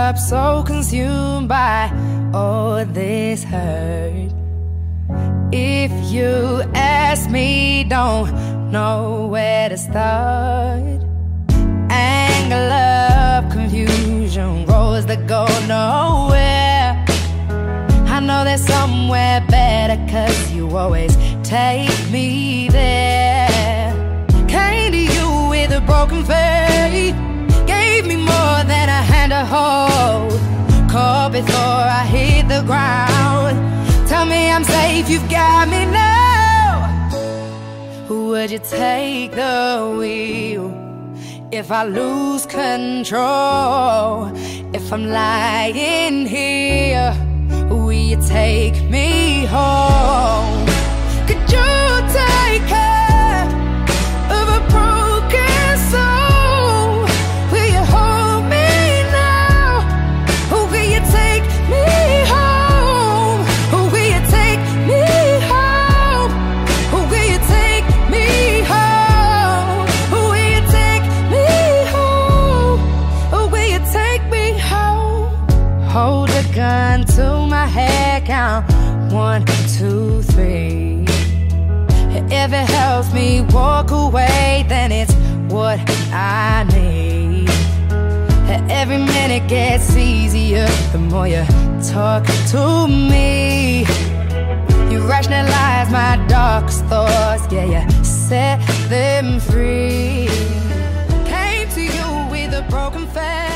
up, so consumed by all this hurt. If you ask me, don't know where to start. Anger, love, confusion, roads that go nowhere. I know there's somewhere better, 'cause you always take me there. Came to you with a broken faith, gave me more than a hand to hold. Caught before I hit the ground. Tell me I'm safe, you've got me now. Would you take the wheel if I lose control? If I'm lying here, will you take me home? Could you take care of a broken soul? Will you hold me now? Or will you take me home? Or will you take me home? Or will you take me home? Or will you take me home? Or will you take me home? Hold a gun to my head, count 1, 2, 3. If it helps me walk away, then it's what I need. Every minute gets easier the more you talk to me. You rationalize my darkest thoughts, yeah, you set them free. Came to you with a broken face,